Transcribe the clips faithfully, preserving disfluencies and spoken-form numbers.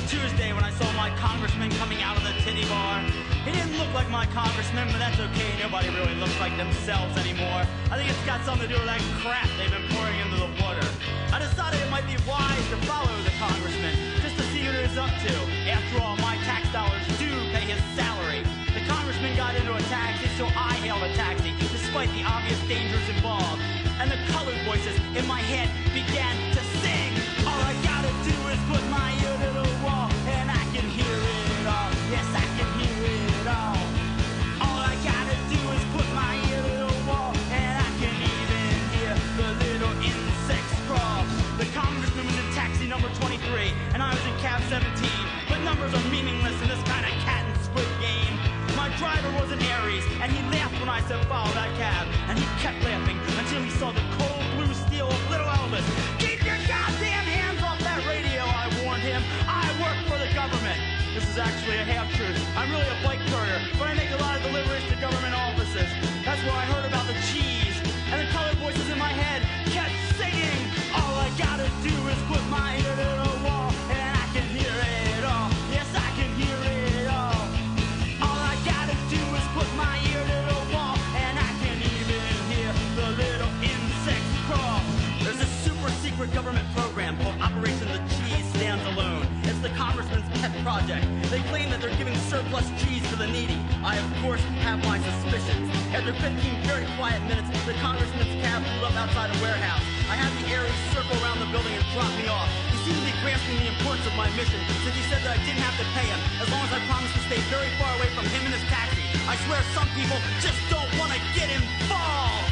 Tuesday when I saw my congressman coming out of the titty bar. He didn't look like my congressman, but that's okay. Nobody really looks like themselves anymore. I think it's got something to do with that crap they've been pouring into the water. I decided it might be wise to follow the congressman, just to see what he was up to. After all, my tax dollars do pay his salary. The congressman got into a taxi, so I hailed a taxi, despite the obvious dangers involved. And the colored voices in my head began to sing. All I gotta do is put my ear to the wall, and I can hear it all. Yes, I can hear it all. All I gotta do is put my ear to the wall, and I can even hear the little insects crawl. The congressman was in taxi number twenty-three, and I was in cab seventeen. But numbers are meaningless in this kind of cat and squid game. My driver was an Aries, and he laughed when I said follow that cab. And he kept laughing until he saw the cold blue steel of little Elvis. Keep your goddamn hands off that radio, I warned him. I work for the government. This is actually a half-truth. I'm really a bike courier, but I make a lot of deliveries to government offices. That's where I heard about the cheese. And the colored voices in my head kept singing. All I gotta do is put my ear to the wall, and I can hear it all. Yes, I can hear it all. All I gotta do is put my ear to the wall, and I can even hear the little insects crawl. There's a super secret government program called Operation The Cheese Stands Alone. It's the congressman's pet project. They claim that they're giving surplus cheese to the needy. I, of course, have my suspicions. After fifteen very quiet minutes, the congressman's cab pulled up outside a warehouse. I had the Aries circle around the building and drop me off. He seemed to be grasping the importance of my mission, since he said that I didn't have to pay him, as long as I promised to stay very far away from him and his taxi. I swear some people just don't want to get involved.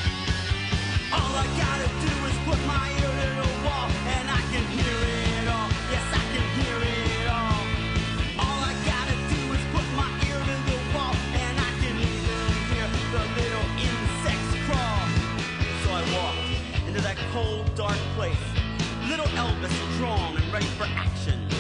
All I gotta do is put my ear to the wall, and I can hear it all. Yes, I can hear it all. All I gotta do is put my ear to the wall, and I can even hear the little insects crawl. So I walked into that cold, dark place. Little Elvis, strong and ready for action.